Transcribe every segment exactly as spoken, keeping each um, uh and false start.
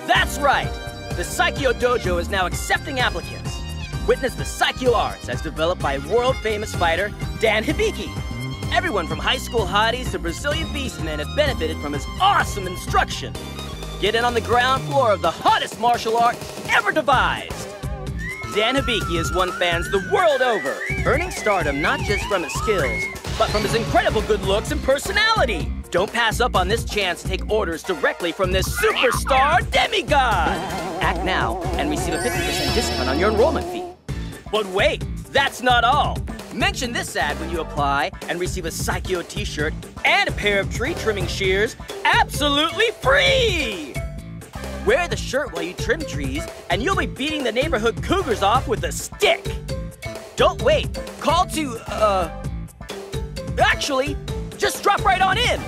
That's right! The Saikyo Dojo is now accepting applicants. Witness the Saikyo Arts as developed by world-famous fighter Dan Hibiki. Everyone from high school hotties to Brazilian beastmen have benefited from his awesome instruction. Get in on the ground floor of the hottest martial art ever devised. Dan Hibiki has won fans the world over, earning stardom not just from his skills, but from his incredible good looks and personality. Don't pass up on this chance to take orders directly from this superstar demigod. Act now and receive a fifty percent discount on your enrollment fee. But wait, that's not all. Mention this ad when you apply and receive a Saikyo t-shirt and a pair of tree trimming shears absolutely free! Wear the shirt while you trim trees and you'll be beating the neighborhood cougars off with a stick. Don't wait, call to, uh... Actually, just drop right on in!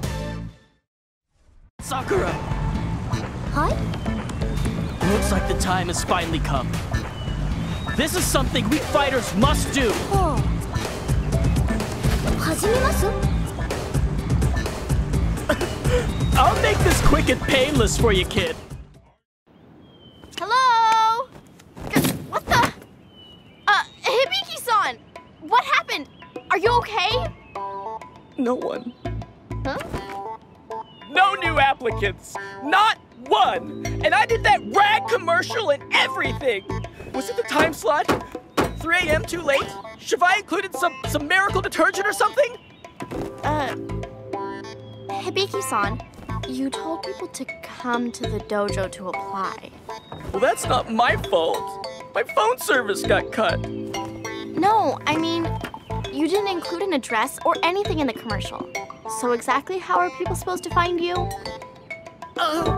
Sakura! Hi? Looks like the time has finally come. This is something we fighters must do! Oh. 始めます? I'll make this quick and painless for you, kid. Hello? What the? Uh, Hibiki-san! What happened? Are you okay? No one. Huh? No new applicants! Not one! And I did that rag commercial and everything! Was it the time slot? three A M too late? Should I included some, some miracle detergent or something? Uh, Hibiki-san, you told people to come to the dojo to apply. Well, that's not my fault. My phone service got cut. No, I mean, you didn't include an address or anything in the commercial. So exactly how are people supposed to find you? Uh,